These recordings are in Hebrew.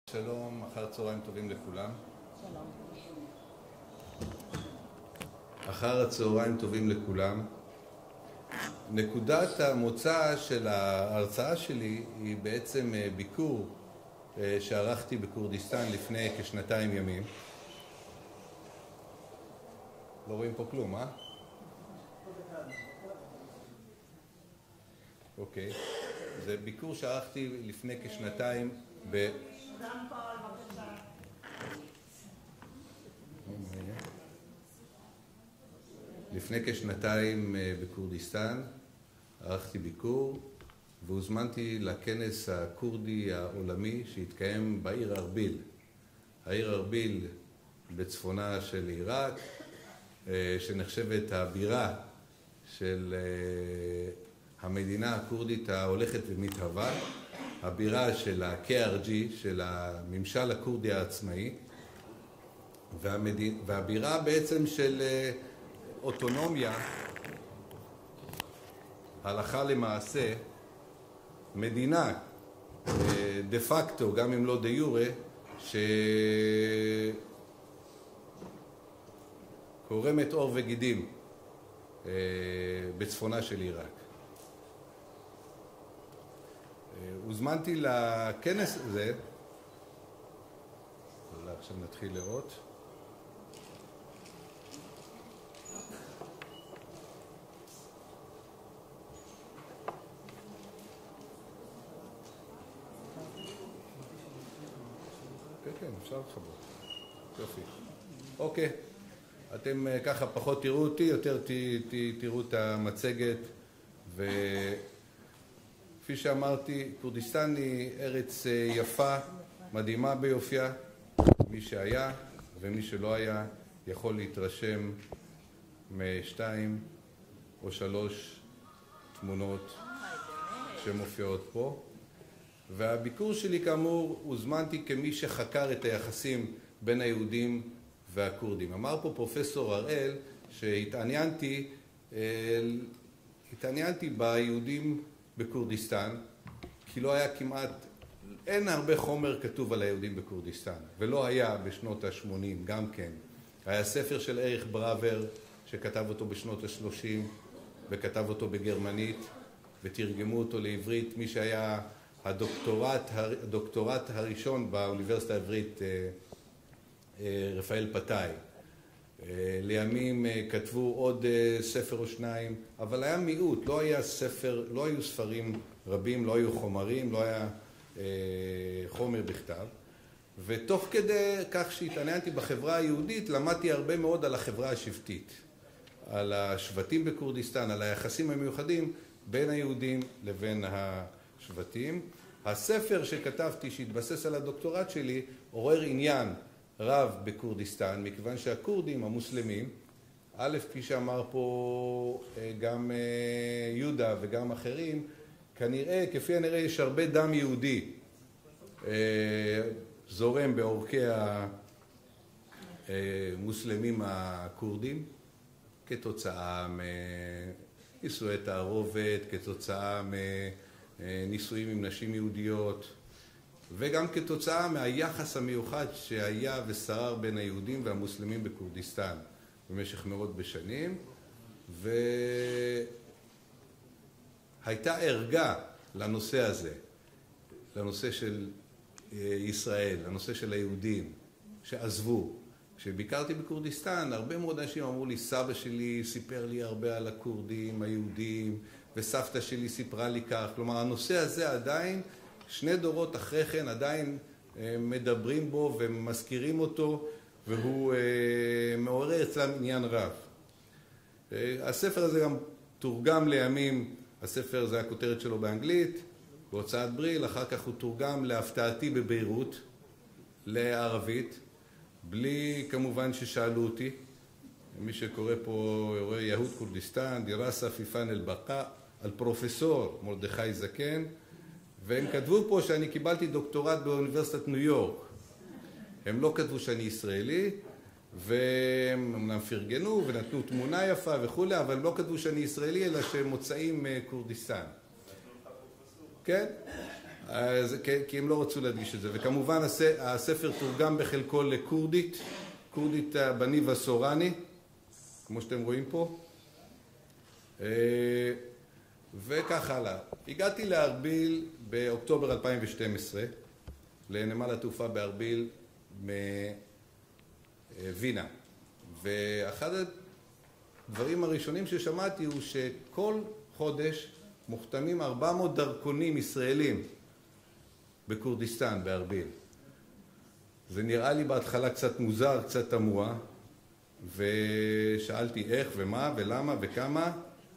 שלום, אחר צהריים טובים לכולם. שלום. אחר הצהריים טובים לכולם. נקודת המוצא של ההרצאה שלי היא בעצם ביקור שערכתי בכורדיסטן לפני כשנתיים ימים. לא רואים פה כלום, אה? אוקיי. זה ביקור שערכתי לפני כשנתיים לפני כשנתיים בכורדיסטן. ערכתי ביקור והוזמנתי לכנס הכורדי העולמי שהתקיים בעיר ארביל. העיר ארביל בצפונה של עיראק, שנחשבת הבירה של המדינה הכורדית ההולכת ומתהווה, הבירה של ה-KRG, של הממשל הכורדי העצמאי, והבירה בעצם של אוטונומיה, הלכה למעשה, מדינה דה פקטו, גם אם לא דה יורה, שקורמת עור וגידים בצפונה של עיראק. הוזמנתי לכנס הזה, עכשיו נתחיל לראות. כן, אפשר לחבר. יופי. אוקיי. אתם ככה פחות תראו אותי, יותר תראו את המצגת. וכפי שאמרתי, כורדיסטן היא ארץ יפה, מדהימה ביופייה. מי שהיה ומי שלא היה יכול להתרשם משתיים או שלוש תמונות שמופיעות פה. והביקור שלי כאמור הוזמנתי כמי שחקר את היחסים בין היהודים והכורדים. אמר פה פרופסור הראל שהתעניינתי ביהודים בכורדיסטן, כי לא היה אין הרבה חומר כתוב על היהודים בכורדיסטן, ולא היה בשנות ה-80 גם כן. היה ספר של אריך בראבר שכתב אותו בשנות ה-30 וכתב אותו בגרמנית ותרגמו אותו לעברית. מי שהיה הדוקטורט הראשון באוניברסיטה העברית, רפאל פתאי. לימים כתבו עוד ספר או שניים, אבל היה מיעוט, לא היו ספרים רבים, לא היו חומרים, לא היה חומר בכתב. ותוך כדי כך שהתעניינתי בחברה היהודית, למדתי הרבה מאוד על החברה השבטית, על השבטים בכורדיסטן, על היחסים המיוחדים בין היהודים לבין השבטים. הספר שכתבתי שהתבסס על הדוקטורט שלי עורר עניין רב בכורדיסטן, מכיוון שהכורדים המוסלמים, א', כפי שאמר פה גם יהודה וגם אחרים, כפי הנראה יש הרבה דם יהודי זורם בעורקי המוסלמים הכורדים, כתוצאה מנישואי תערובת, כתוצאה נישואים עם נשים יהודיות, וגם כתוצאה מהיחס המיוחד שהיה ושרר בין היהודים והמוסלמים בכורדיסטן במשך מאות בשנים, והייתה ערגה לנושא הזה, לנושא של ישראל, לנושא של היהודים שעזבו. כשביקרתי בכורדיסטן, הרבה מאוד אנשים אמרו לי, סבא שלי סיפר לי הרבה על הכורדים, היהודים, וסבתא שלי סיפרה לי כך. כלומר, הנושא הזה עדיין, שני דורות אחרי כן, עדיין מדברים בו ומזכירים אותו, והוא מעורר אצלם עניין רב. הספר הזה גם תורגם לימים, הספר זה הכותרת שלו באנגלית, בהוצאת בריל, אחר כך הוא תורגם להפתעתי בביירות, לערבית, בלי כמובן ששאלו אותי. מי שקורא פה, רואה יהוד כורדיסטן, דירסה פיפן אל-בקה, על פרופסור מרדכי זקן, והם כתבו פה שאני קיבלתי דוקטורט באוניברסיטת ניו יורק. הם לא כתבו שאני ישראלי, והם אמנם פרגנו ונתנו תמונה יפה וכו', אבל הם לא כתבו שאני ישראלי, אלא שהם מוצאים כורדיסטן. כן? כי הם לא רצו להדגיש את זה. וכמובן הספר תורגם בחלקו לקורדית, קורדית בניב הסורני, כמו שאתם רואים פה. וכך הלאה. הגעתי לארביל באוקטובר 2012, לנמל התעופה בארביל מווינה. ואחד הדברים הראשונים ששמעתי הוא שכל חודש מוחתמים 400 דרכונים ישראלים בקורדיסטן, בארביל. זה נראה לי בהתחלה קצת מוזר, קצת תמוה, ושאלתי איך ומה ולמה וכמה,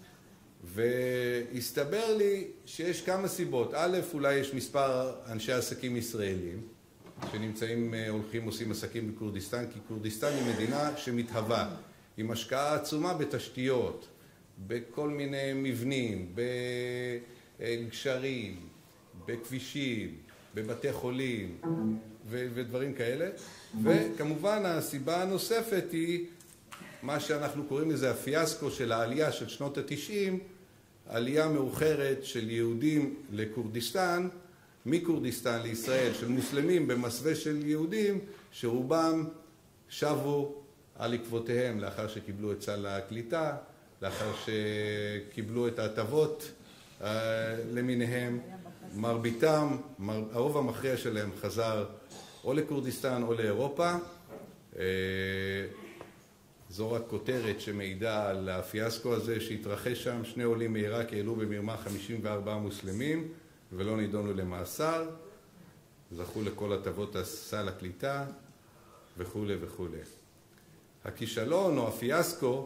והסתבר לי שיש כמה סיבות. א', אולי יש מספר אנשי עסקים ישראלים שנמצאים, הולכים, עושים עסקים בקורדיסטן, כי קורדיסטן היא מדינה שמתהווה, עם השקעה עצומה בתשתיות, בכל מיני מבנים, בגשרים, בכבישים, בבתי חולים ודברים כאלה. וכמובן הסיבה הנוספת היא מה שאנחנו קוראים לזה הפיאסקו של העלייה של שנות ה-90, עלייה מאוחרת של יהודים לקורדיסטן, מקורדיסטן לישראל, של מוסלמים במסווה של יהודים, שרובם שבו על עקבותיהם לאחר שקיבלו את סל הקליטה, לאחר שקיבלו את ההטבות למיניהם. מרביתם, הרוב המכריע שלהם חזר או לקורדיסטן או לאירופה. זו רק כותרת שמעידה על הפיאסקו הזה שהתרחש שם. 2 עולים מעיראק העלו במרמה 54 מוסלמים ולא נידונו למאסר, זכו לכל הטבות סל הקליטה וכו' וכו'. הכישלון או הפיאסקו,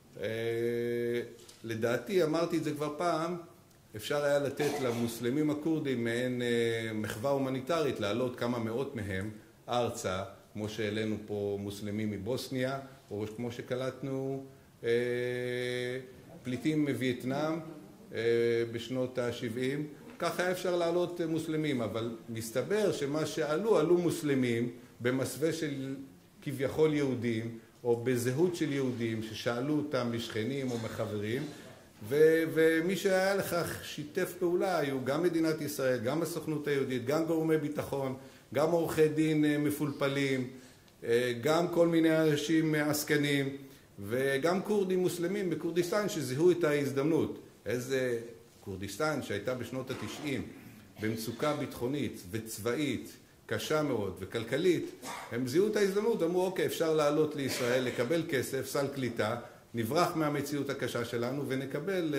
לדעתי, אמרתי את זה כבר פעם, אפשר היה לתת למוסלמים הקורדים מעין מחווה הומניטרית, לעלות כמה מאות מהם ארצה, כמו שהעלינו פה מוסלמים מבוסניה, או כמו שקלטנו פליטים מווייטנאם בשנות ה-70. כך היה אפשר לעלות מוסלמים, אבל מסתבר שמה עלו מוסלמים במסווה של כביכול יהודים, או בזהות של יהודים ששאלו אותם משכנים או מחברים, ומי שהיה לכך שיתף פעולה היו גם מדינת ישראל, גם הסוכנות היהודית, גם גורמי ביטחון, גם עורכי דין מפולפלים, גם כל מיני אנשים עסקנים, וגם קורדים מוסלמים בקורדיסטן שזיהו את ההזדמנות. איזה קורדיסטן שהייתה בשנות ה-90 במצוקה ביטחונית וצבאית קשה מאוד וכלכלית, הם זיהו את ההזדמנות, אמרו אוקיי, אפשר לעלות לישראל, לקבל כסף, סל קליטה, נברח מהמציאות הקשה שלנו ונקבל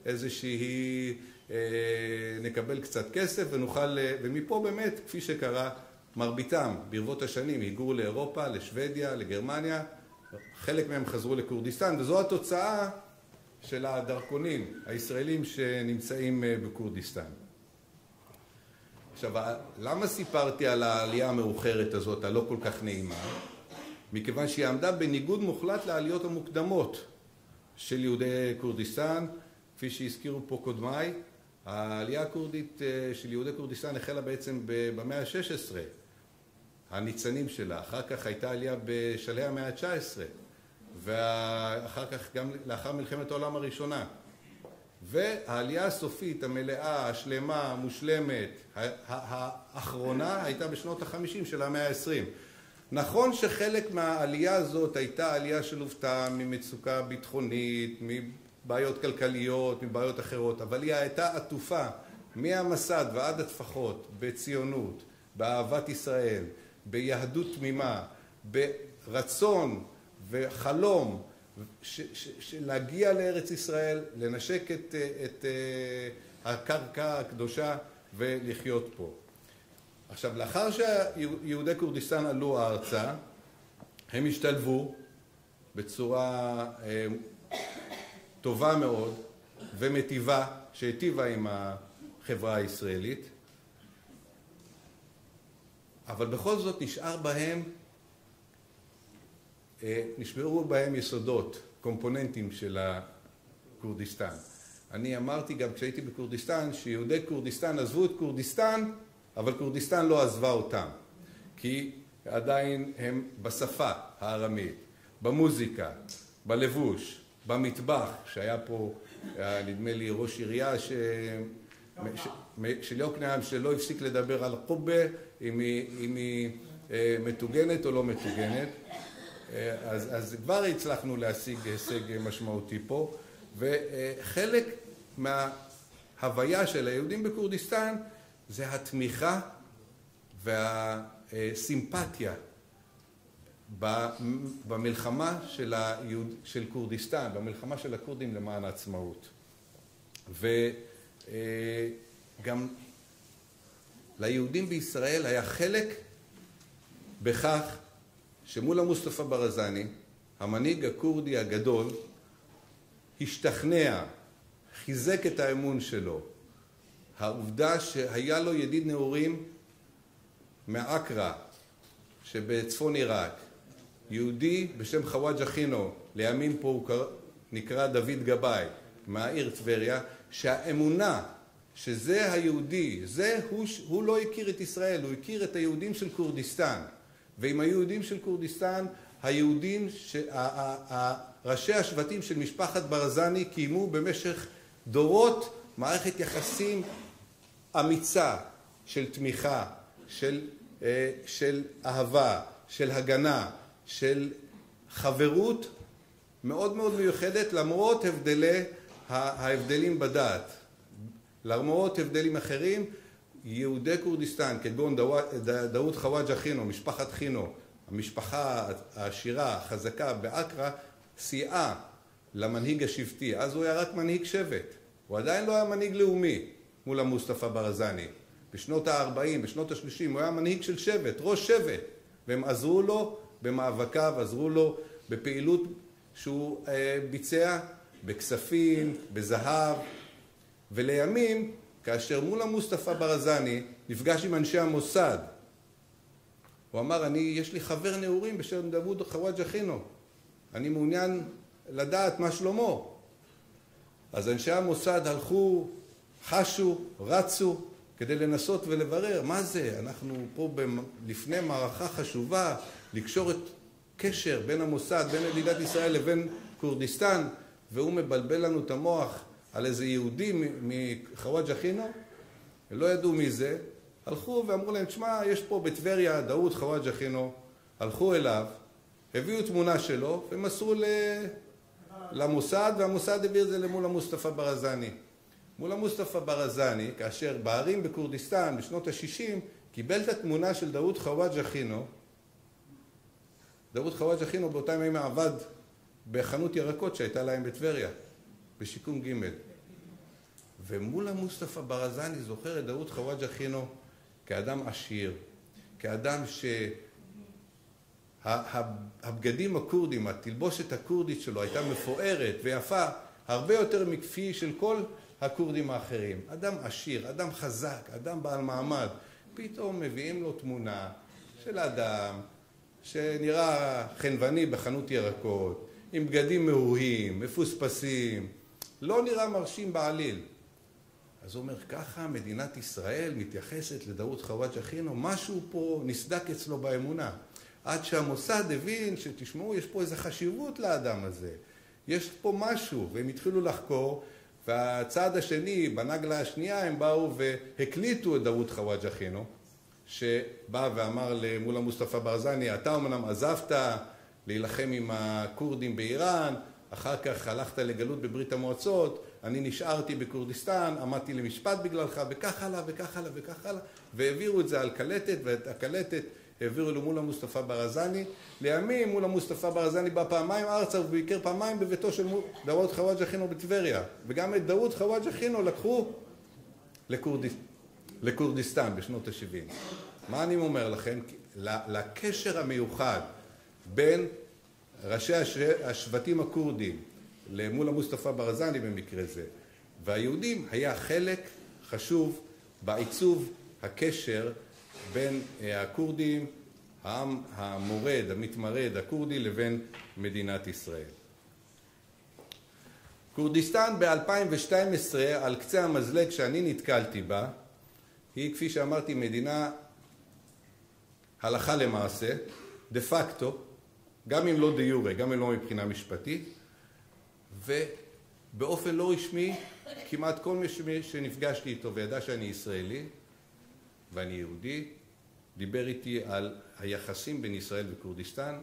נקבל קצת כסף ונוכל, ומפה באמת, כפי שקרה, מרביתם ברבות השנים היגרו לאירופה, לשוודיה, לגרמניה, חלק מהם חזרו לקורדיסטן, וזו התוצאה של הדרכונים הישראלים שנמצאים בקורדיסטן. עכשיו, למה סיפרתי על העלייה המאוחרת הזאת, הלא כל כך נעימה? מכיוון שהיא עמדה בניגוד מוחלט לעליות המוקדמות של יהודי קורדיסטן, כפי שהזכירו פה קודמיי. העלייה הקורדית של יהודי קורדיסטן החלה בעצם במאה ה-16, הניצנים שלה. אחר כך הייתה עלייה בשלהי המאה ה-19, ואחר כך גם לאחר מלחמת העולם הראשונה. והעלייה הסופית, המלאה, השלמה, המושלמת, האחרונה, הייתה בשנות ה-50 של המאה ה-20. נכון שחלק מהעלייה הזאת הייתה עלייה שלוותה ממצוקה ביטחונית, מבעיות כלכליות, מבעיות אחרות, אבל היא הייתה עטופה מהמסד ועד הטפחות, בציונות, באהבת ישראל, ביהדות תמימה, ברצון וחלום להגיע לארץ ישראל, לנשק את הקרקע הקדושה ולחיות פה. עכשיו, לאחר שיהודי קורדיסטן עלו ארצה, הם השתלבו בצורה טובה מאוד ומטיבה, שהיטיבה עם החברה הישראלית, אבל בכל זאת נשמרו בהם יסודות, קומפוננטים של הקורדיסטן. אני אמרתי גם כשהייתי בקורדיסטן, שיהודי קורדיסטן עזבו את קורדיסטן, אבל קורדיסטן לא עזבה אותם, כי עדיין הם בשפה הארמית, במוזיקה, בלבוש, במטבח, שהיה פה, נדמה לי, ראש עירייה של יוקנעם, שלא הפסיק לדבר על קובה, אם היא מטוגנת או לא מטוגנת. אז כבר הצלחנו להשיג הישג משמעותי פה, וחלק מההוויה של היהודים בקורדיסטן זה התמיכה והסימפתיה במלחמה של קורדיסטן, במלחמה של הכורדים למען העצמאות. וגם ליהודים בישראל היה חלק בכך שמולה מוסטפא ברזני, המנהיג הכורדי הגדול, השתכנע, חיזק את האמון שלו. העובדה שהיה לו ידיד נעורים מאקרה שבצפון עיראק, יהודי בשם חוואג' אחינו, לימים פה הוא נקרא דוד גבאי, מהעיר טבריה, שהאמונה שזה היהודי, הוא לא הכיר את ישראל, הוא הכיר את היהודים של קורדיסטן. ועם היהודים של קורדיסטן, היהודים, ראשי השבטים של משפחת ברזני קיימו במשך דורות מערכת יחסים אמיצה של תמיכה, של אהבה, של הגנה, של חברות מאוד מאוד מיוחדת, למרות ההבדלים בדת, למרות הבדלים אחרים. יהודי קורדיסטן, כגון דאוד חוואג' אחינו, משפחת חינו, המשפחה העשירה, החזקה באקרה, סייעה למנהיג השבטי. אז הוא היה רק מנהיג שבט, הוא עדיין לא היה מנהיג לאומי מול מוסטפא ברזני. בשנות ה-40, בשנות ה-30, הוא היה מנהיג של שבט, ראש שבט, והם עזרו לו במאבקיו, עזרו לו בפעילות שהוא ביצע, בכספים, בזהב, ולימים, כאשר מולה מוסטפא ברזני נפגש עם אנשי המוסד, הוא אמר, יש לי חבר נעורים בשם דאוד חוואג' אחינו, אני מעוניין לדעת מה שלמה. אז אנשי המוסד הלכו, חשו, רצו, כדי לנסות ולברר מה זה. אנחנו פה לפני מערכה חשובה, לקשור את קשר בין המוסד, בין מדינת ישראל לבין קורדיסטן, והוא מבלבל לנו את המוח על איזה יהודי מחוואג' אחינו, הם לא ידעו מי זה, הלכו ואמרו להם, תשמע, יש פה בטבריה דאוד חוואג' אחינו, הלכו אליו, הביאו תמונה שלו ומסרו למוסד, והמוסד הביא את זה למולה מוסטפא ברזני. מולה מוסטפא ברזני, כאשר בערים בקורדיסטן בשנות ה-60, קיבל את התמונה של דאוד חוואג' אחינו. דאוד חוואג' אחינו באותם ימים עבד בחנות ירקות שהייתה להם בטבריה, בשיקום ג'. ומולה מוסטפא ברזני זוכר את דאוד חוואג' אחינו כאדם עשיר, כאדם שהבגדים הקורדים, התלבושת הקורדית שלו הייתה מפוארת ויפה, הרבה יותר מכפי של כל הקורדים האחרים. אדם עשיר, אדם חזק, אדם בעל מעמד. פתאום מביאים לו תמונה של אדם שנראה חנווני בחנות ירקות, עם בגדים מאוהים, מפוספסים, לא נראה מרשים בעליל. אז הוא אומר, ככה מדינת ישראל מתייחסת לדאוד חוואג' אחינו, משהו פה נסדק אצלו באמונה. עד שהמוסד הבין שתשמעו, יש פה איזו חשיבות לאדם הזה. יש פה משהו, והם התחילו לחקור, והצעד השני, בנגלה השנייה, הם באו והקליטו את דאוד חוואג' אחינו, שבא ואמר למולה מוסטפא ברזני, אתה אמנם עזבת להילחם עם הכורדים באיראן, אחר כך הלכת לגלות בברית המועצות, אני נשארתי בקורדיסטן, עמדתי למשפט בגללך, וכך הלאה, וכך הלאה, וכך הלאה, והעבירו את זה על קלטת, ואת הקלטת העבירו למולה מוסטפא ברזני. לימים מולה מוסטפא ברזני בא פעמיים ארצה, וביקר פעמיים בביתו של דאוד חוואג' אחינו בטבריה, וגם את דאוד חוואג' אחינו לקחו לקורדיסטן בשנות ה-70. מה אני אומר לכם? לקשר המיוחד בין ראשי השבטים הקורדים למולה מוסטפא ברזני במקרה זה, והיהודים, היה חלק חשוב בעיצוב הקשר בין הקורדים, העם המורד, המתמרד, הקורדי, לבין מדינת ישראל. קורדיסטן ב-2012, על קצה המזלג שאני נתקלתי בה, היא, כפי שאמרתי, מדינה הלכה למעשה, דה פקטו, גם אם לא דה יורה, גם אם לא מבחינה משפטית, באופן לא רשמי, כמעט כל מי שנפגשתי איתו וידע שאני ישראלי ואני יהודי, דיבר איתי על היחסים בין ישראל וכורדיסטן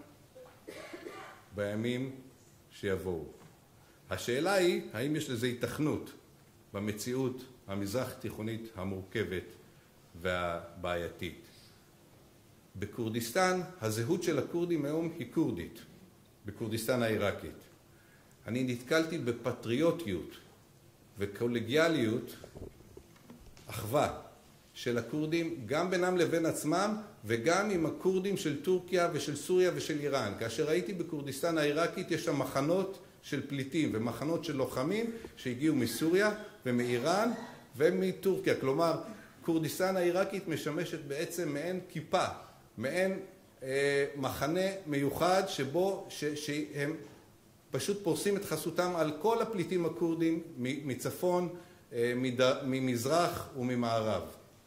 בימים שיבואו. השאלה היא, האם יש לזה היתכנות במציאות המזרח תיכונית המורכבת והבעייתית? בכורדיסטן, הזהות של הכורדים היום היא כורדית, בכורדיסטן העיראקית. אני נתקלתי בפטריוטיות וקולגיאליות, אחווה של הכורדים, גם בינם לבין עצמם וגם עם הכורדים של טורקיה ושל סוריה ושל איראן. כאשר הייתי בכורדיסטן העיראקית, יש שם מחנות של פליטים ומחנות של לוחמים שהגיעו מסוריה ומאיראן ומטורקיה. כלומר, כורדיסטן העיראקית משמשת בעצם מעין כיפה, מעין מחנה מיוחד שבו שהם פשוט פורסים את חסותם על כל הפליטים הכורדים מצפון, ממזרח וממערב.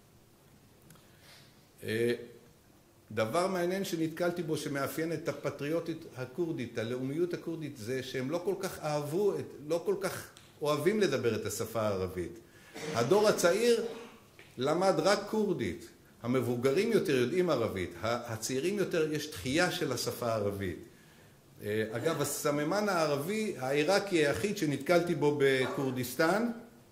דבר מעניין שנתקלתי בו שמאפיין את הפטריוטית הכורדית, הלאומיות הכורדית, זה שהם לא כל כך אהבו, לא כל כך אוהבים לדבר את השפה הערבית. הדור הצעיר למד רק כורדית, המבוגרים יותר יודעים ערבית, הצעירים יותר יש דחייה של השפה הערבית. אגב, הסממן הערבי, העיראקי היחיד שנתקלתי בו בכורדיסטן,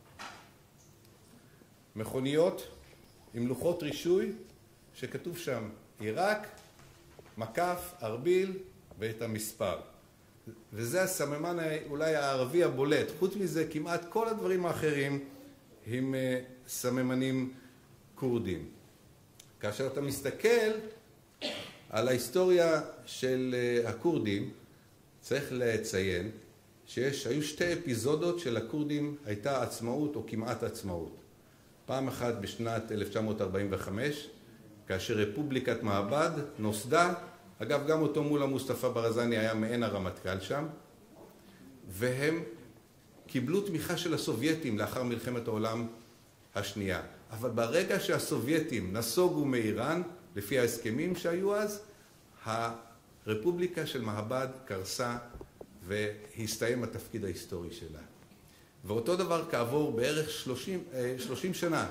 מכוניות עם לוחות רישוי שכתוב שם עיראק, מקף, ארביל ואת המספר. וזה הסממן אולי הערבי הבולט. חוץ מזה, כמעט כל הדברים האחרים הם סממנים כורדים. כאשר אתה מסתכל על ההיסטוריה של הכורדים, צריך לציין שהיו שתי אפיזודות של הכורדים הייתה עצמאות או כמעט עצמאות. פעם אחת בשנת 1945, כאשר רפובליקת מעבד נוסדה, אגב גם אותו מולה מוסטפא ברזני היה מעין הרמטכ"ל שם, והם קיבלו תמיכה של הסובייטים לאחר מלחמת העולם השנייה. אבל ברגע שהסובייטים נסוגו מאיראן, לפי ההסכמים שהיו אז, הרפובליקה של מעבד קרסה והסתיים התפקיד ההיסטורי שלה. ואותו דבר כעבור בערך 30 שנה.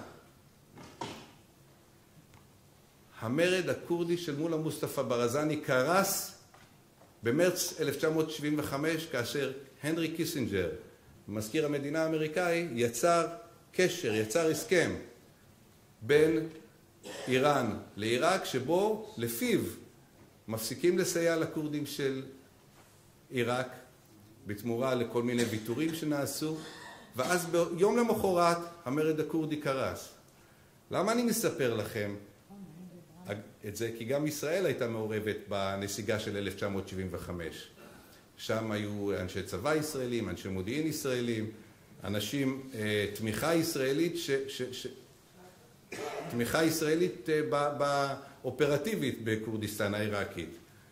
המרד הכורדי של מולה מוסטפא ברזני קרס במרץ 1975, כאשר הנרי קיסינג'ר, מזכיר המדינה האמריקאי, יצר קשר, יצר הסכם בין איראן לעיראק, שבו לפיו מפסיקים לסייע לכורדים של עיראק בתמורה לכל מיני ויתורים שנעשו, ואז ביום למחרת המרד הכורדי קרס. למה אני מספר לכם את זה? כי גם ישראל הייתה מעורבת בנסיגה של 1975. שם היו אנשי צבא ישראלים, אנשי מודיעין ישראלים, אנשים, תמיכה ישראלית תמיכה ישראלית באופרטיבית בכורדיסטן העיראקית.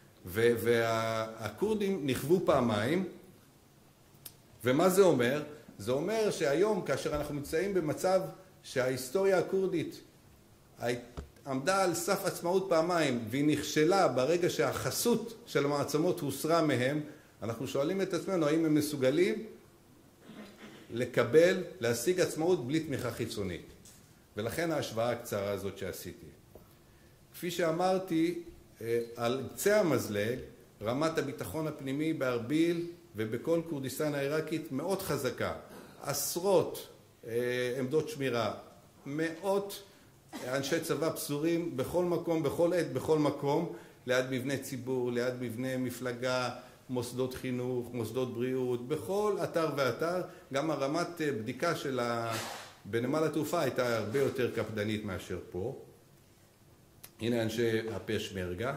והכורדים נכוו פעמיים, ומה זה אומר? זה אומר שהיום, כאשר אנחנו נמצאים במצב שההיסטוריה הכורדית עמדה על סף עצמאות פעמיים, והיא נכשלה ברגע שהחסות של המעצמות הוסרה מהם, אנחנו שואלים את עצמנו האם הם מסוגלים לקבל, להשיג עצמאות בלי תמיכה חיצונית. ולכן ההשוואה הקצרה הזאת שעשיתי. כפי שאמרתי, על קצה המזלג, רמת הביטחון הפנימי בארביל ובכל כורדיסטן העיראקית מאוד חזקה. עשרות עמדות שמירה, מאות אנשי צבא פזורים בכל מקום, בכל עת, בכל מקום, ליד מבני ציבור, ליד מבני מפלגה, מוסדות חינוך, מוסדות בריאות, בכל אתר ואתר. גם הרמת בדיקה בנמל התעופה הייתה הרבה יותר קפדנית מאשר פה. הנה אנשי הפשמרגה.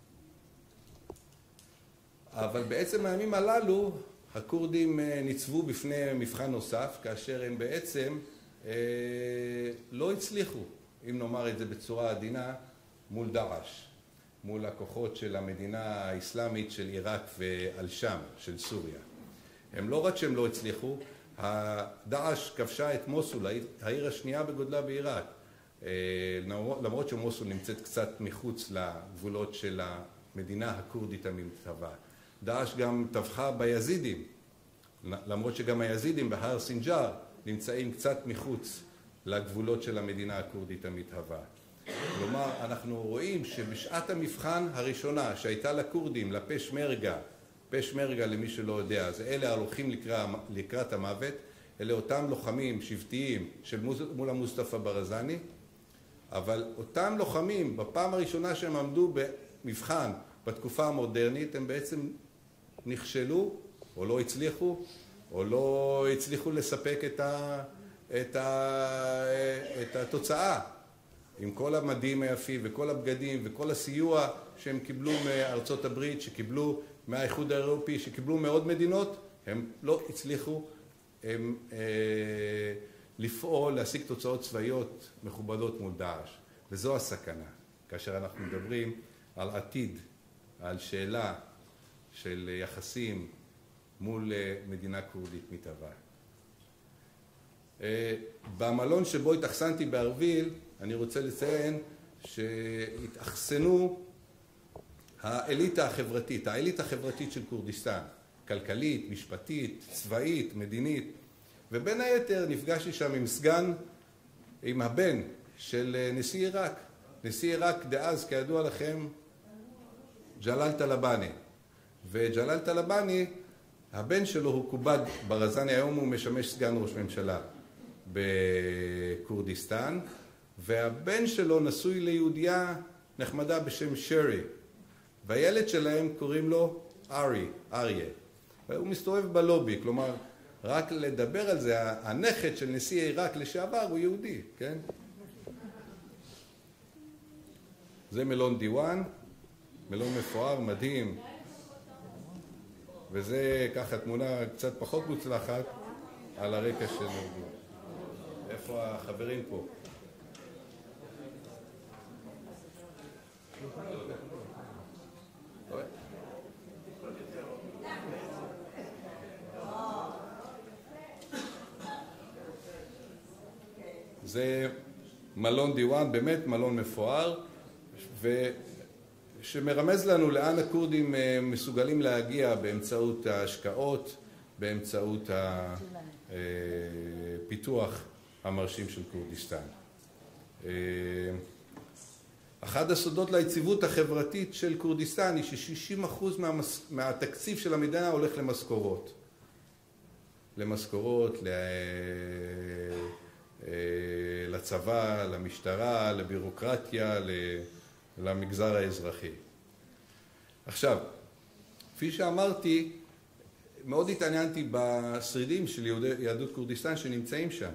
אבל בעצם הימים הללו הכורדים ניצבו בפני מבחן נוסף, כאשר הם בעצם לא הצליחו, אם נאמר את זה בצורה עדינה, מול דאעש, מול הכוחות של המדינה האסלאמית של עיראק ואל-שם, של סוריה. הם לא רק שהם לא הצליחו, דאעש כבשה את מוסול, העיר השנייה בגודלה בעיראק, למרות שמוסול נמצאת קצת מחוץ לגבולות של המדינה הכורדית המתהווה. דאעש גם טבחה ביזידים, למרות שגם היזידים בהר סינג'אר נמצאים קצת מחוץ לגבולות של המדינה הכורדית המתהווה. כלומר, אנחנו רואים שבשעת המבחן הראשונה שהייתה לכורדים, לפשמרגה, פשמרגה למי שלא יודע, זה אלה הלוחים לקראת המוות, אלה אותם לוחמים שבטיים מול המוסטפא ברזני, אבל אותם לוחמים, בפעם הראשונה שהם עמדו במבחן בתקופה המודרנית, הם בעצם נכשלו, או לא הצליחו, או לא הצליחו לספק את התוצאה. עם כל המדים היפים וכל הבגדים וכל הסיוע שהם קיבלו מארצות הברית, שקיבלו מהאיחוד האירופי, שקיבלו מעוד מדינות, הם לא הצליחו לפעול, להשיג תוצאות צבאיות מכובדות מול דאעש. וזו הסכנה, כאשר אנחנו מדברים על עתיד, על שאלה של יחסים מול מדינה כורדית מתהווה. במלון שבו התאכסנתי בארביל, אני רוצה לציין שהתאכסנו האליטה החברתית של כורדיסטן, כלכלית, משפטית, צבאית, מדינית, ובין היתר נפגשתי שם עם הבן של נשיא עיראק. נשיא עיראק דאז, כידוע לכם, ג'לאל טלבאני. וג'לאל טלבאני, הבן שלו הוא קובאד ברזני, היום הוא משמש סגן ראש ממשלה בכורדיסטן, והבן שלו נשוי ליהודייה נחמדה בשם שרי, והילד שלהם קוראים לו אריה. והוא מסתובב בלובי, כלומר, רק לדבר על זה, הנכד של נשיא עיראק לשעבר הוא יהודי, כן? זה מלון דיוואן, מלון מפואר, מדהים. וזה ככה תמונה קצת פחות מוצלחת על הרקע של... איפה החברים פה? זה מלון דיוואן, באמת מלון מפואר, שמרמז לנו לאן הכורדים מסוגלים להגיע באמצעות ההשקעות, באמצעות הפיתוח המרשים של כורדיסטן. אחד הסודות ליציבות החברתית של כורדיסטן היא ש-60% מהתקציב של המדינה הולך למשכורות. למשכורות, לצבא, למשטרה, לבירוקרטיה, למגזר האזרחי. עכשיו, כפי שאמרתי, מאוד התעניינתי בשרידים של יהדות כורדיסטן שנמצאים שם.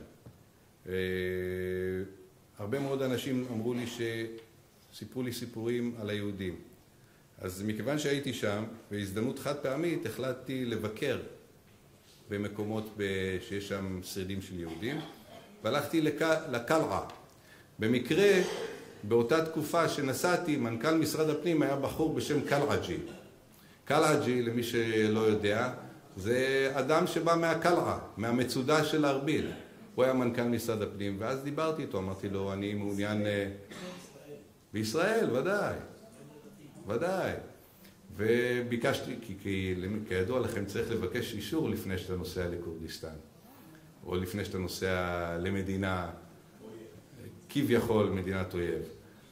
הרבה מאוד אנשים אמרו לי סיפרו לי סיפורים על היהודים. אז מכיוון שהייתי שם, בהזדמנות חד פעמית, החלטתי לבקר במקומות שיש שם שרידים של יהודים, והלכתי לקלעה. במקרה, באותה תקופה שנסעתי, מנכ"ל משרד הפנים היה בחור בשם קלעג'י. קלעג'י, למי שלא יודע, זה אדם שבא מהקלעה, מהמצודה של ארביל. הוא היה מנכ"ל משרד הפנים, ואז דיברתי איתו, אמרתי לו, אני מעוניין... בישראל, ודאי. ודאי. וביקשתי, כי כידוע לכם צריך לבקש אישור לפני שאתה נוסע לכורדיסטן, או לפני שאתה נוסע למדינה, כביכול מדינת אויב.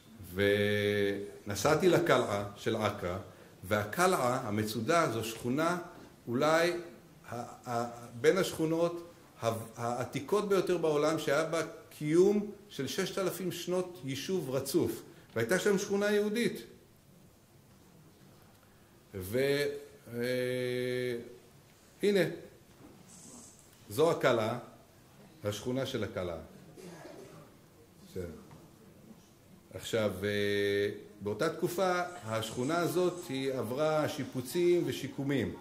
ונסעתי לקלעה של עקרה, והקלעה, המצודה, זו שכונה אולי בין השכונות העתיקות ביותר בעולם, שהיה בה קיום של 6,000 שנות יישוב רצוף, והייתה שם שכונה יהודית. והנה, זו הקלעה, השכונה של הקלעה. עכשיו, באותה תקופה, השכונה הזאת היא עברה שיפוצים ושיקומים.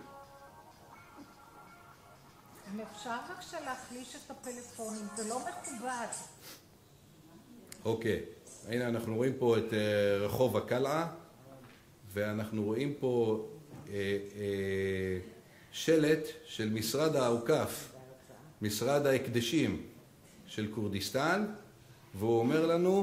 אם אפשר בבקשה להחליש את הפלאפונים, זה לא מכובד. אוקיי, הנה אנחנו רואים פה את רחוב הקלעה, ואנחנו רואים פה שלט של משרד האוקף, משרד ההקדשים של כורדיסטן, והוא אומר לנו,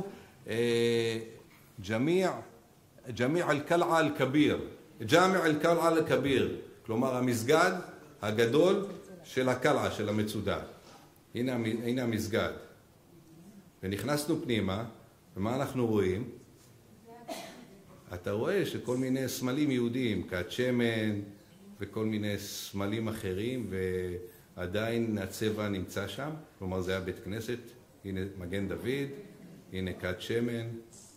ג'מיע אל-קלעה אל-כביר, ג'אמיע אל-קלעה אל-כביר, כלומר המסגד הגדול של הקלעה, של המצודה. הנה המסגד. ונכנסנו פנימה, ומה אנחנו רואים? אתה רואה שכל מיני סמלים יהודיים, כת שמן וכל מיני סמלים אחרים, ועדיין הצבע נמצא שם. כלומר, זה היה בית כנסת. הנה מגן דוד, הנה כת שמן,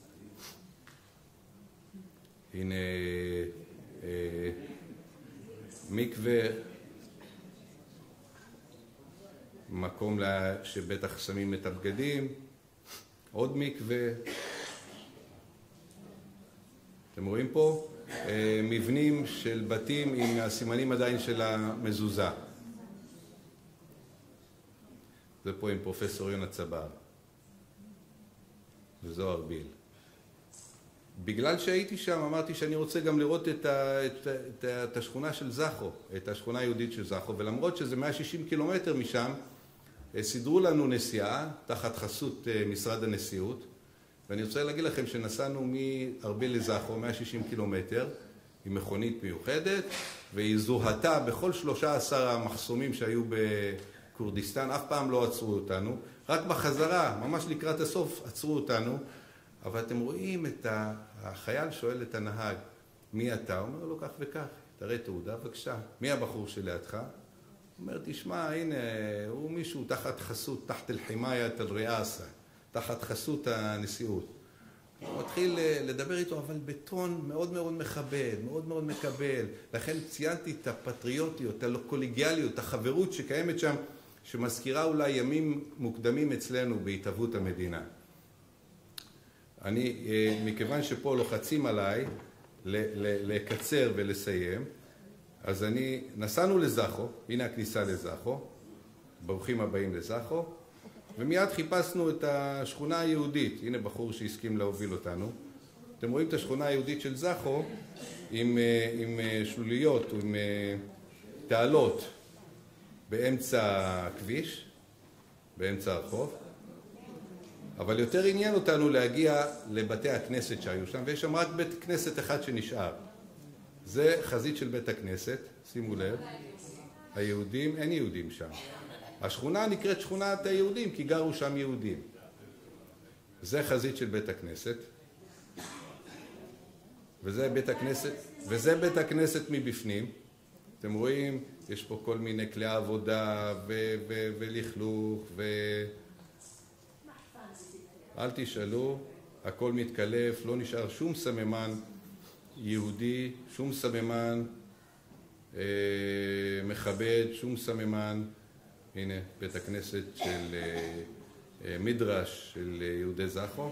הנה מקווה, מקום שבטח שמים את הבגדים, עוד מקווה. אתם רואים פה מבנים של בתים עם הסימנים עדיין של המזוזה. זה פה עם פרופסור יונה צבר וזוהר ביל. בגלל שהייתי שם אמרתי שאני רוצה גם לראות את השכונה של זכו, את השכונה היהודית של זכו, ולמרות שזה 160 קילומטר משם, סידרו לנו נסיעה תחת חסות משרד הנשיאות, ואני רוצה להגיד לכם שנסענו מארביל לזכו 160 קילומטר עם מכונית מיוחדת, והיא זוהתה בכל 13 המחסומים שהיו בקורדיסטן, אף פעם לא עצרו אותנו, רק בחזרה, ממש לקראת הסוף עצרו אותנו, אבל אתם רואים את החייל שואל את הנהג, מי אתה? הוא אומר לו כך וכך, תראה תעודה בבקשה, מי הבחור שלידך? הוא אומר, תשמע, הנה, הוא מישהו תחת חסות, תחת אל-חימאיית אל-ריאסה, תחת חסות הנשיאות. הוא מתחיל לדבר איתו, אבל בטון מאוד מאוד מכבד, מאוד מאוד מקבל. לכן ציינתי את הפטריוטיות, הקולגיאליות, החברות שקיימת שם, שמזכירה אולי ימים מוקדמים אצלנו בהתהוות המדינה. אני, מכיוון שפה לוחצים עליי לקצר ולסיים, אז נסענו לזכו, הנה הכניסה לזכו, ברוכים הבאים לזכו, ומיד חיפשנו את השכונה היהודית, הנה בחור שהסכים להוביל אותנו. אתם רואים את השכונה היהודית של זכו עם שלוליות, עם תעלות באמצע הכביש, באמצע הרחוב. אבל יותר עניין אותנו להגיע לבתי הכנסת שהיו שם, ויש שם רק בית כנסת אחד שנשאר. זה חזית של בית הכנסת, שימו לב. היהודים, אין יהודים שם. השכונה נקראת שכונת היהודים, כי גרו שם יהודים. זה חזית של בית הכנסת. וזה בית הכנסת מבפנים. אתם רואים, יש פה כל מיני כלי עבודה ולכלוך אל תשאלו, הכל מתקלף, לא נשאר שום סממן יהודי, שום סממן מכבד, שום סממן. הנה בית הכנסת של מדרש של יהודי זכו.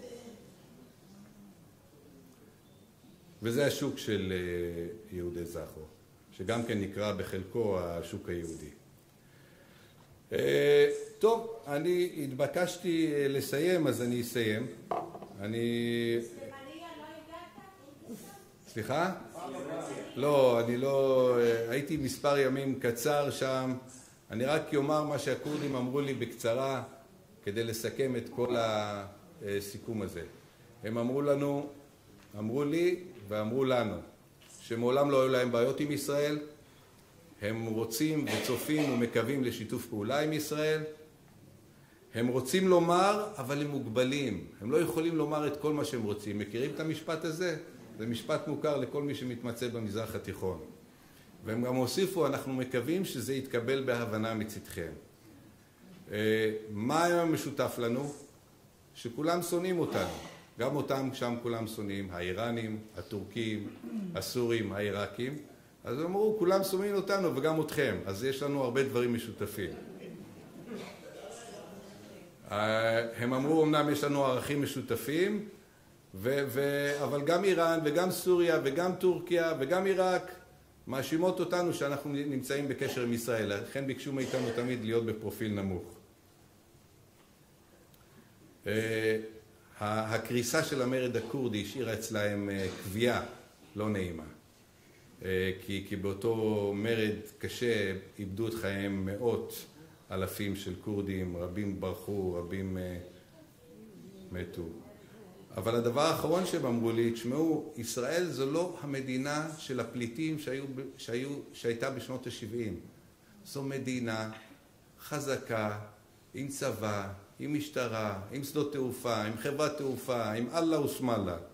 וזה השוק של יהודי זכו, שגם כן נקרא בחלקו השוק היהודי. טוב, אני התבקשתי לסיים, אז אני אסיים. סליחה? לא, אני לא... הייתי מספר ימים קצר שם. אני רק אומר מה שהכורדים אמרו לי בקצרה, כדי לסכם את כל הסיכום הזה. הם אמרו לי ואמרו לנו, שמעולם לא היו להם בעיות עם ישראל, הם רוצים וצופים ומקווים לשיתוף פעולה עם ישראל, הם רוצים לומר, אבל הם מוגבלים. הם לא יכולים לומר את כל מה שהם רוצים. מכירים את המשפט הזה? זה משפט מוכר לכל מי שמתמצא במזרח התיכון. והם גם הוסיפו, אנחנו מקווים שזה יתקבל בהבנה מצדכם. מה היום משותף לנו? שכולם שונאים אותנו. גם אותם שם כולם שונאים, האיראנים, הטורקים, הסורים, העיראקים. אז הם אמרו, כולם שונאים אותנו וגם אתכם. אז יש לנו הרבה דברים משותפים. הם אמרו, אמנם יש לנו ערכים משותפים, אבל גם איראן וגם סוריה וגם טורקיה וגם עיראק מאשימות אותנו שאנחנו נמצאים בקשר עם ישראל. לכן ביקשו מאיתנו תמיד להיות בפרופיל נמוך. הקריסה של המרד הכורדי השאירה אצלהם קביעה לא נעימה. כי באותו מרד קשה איבדו את חייהם מאות אלפים של כורדים, רבים ברחו, רבים מתו. אבל הדבר האחרון שהם אמרו לי, תשמעו, ישראל זו לא המדינה של הפליטים שהייתה בשנות ה-70. זו מדינה חזקה, עם צבא, עם משטרה, עם שדות תעופה, עם חברת תעופה, עם אללה ושמאללה.